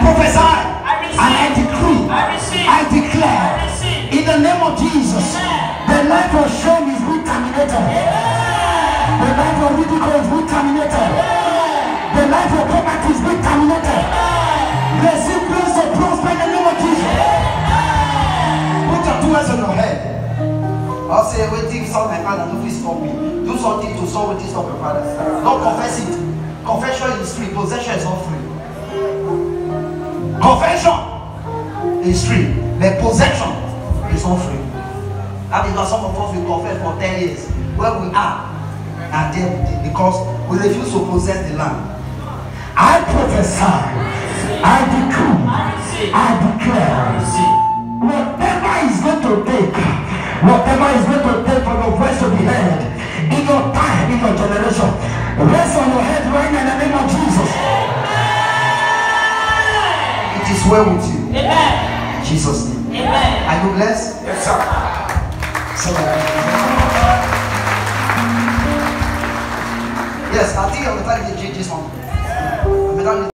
prophesy. I receive. And I decree. I receive. I declare. I receive. In the name of Jesus. The life of shame is being terminated. The life of ridicule is being terminated. The life of poverty is being terminated. Receive grace to prosper in the name of Jesus. Put your two hands on your head. I'll say, waiting, solve my father, don't please stop me. Do something to solve it, stop your father. Don't confess it. Confession is free, possession is not free. Confession is free, but possession is not free. That is why some of us will confess for 10 years where we are and then because we refuse to possess the land. I prophesy, I decree, I declare, whatever is going to take, whatever is going to take for your voice to be heard in your time, in your generation, rest on your head right now in the name of Jesus. It is well with you. Amen. In Jesus' name. Amen. Are you blessed? Yes, sir. Yes, I think I'm going to change this one.